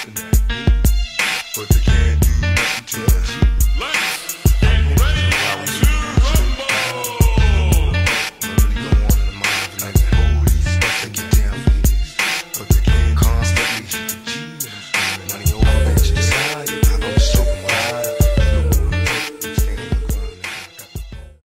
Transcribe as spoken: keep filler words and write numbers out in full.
looking at me, but they can't do nothing to me.